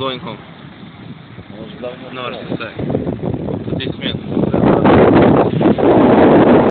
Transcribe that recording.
going home. Może dla mnie No, tak. what to say? To this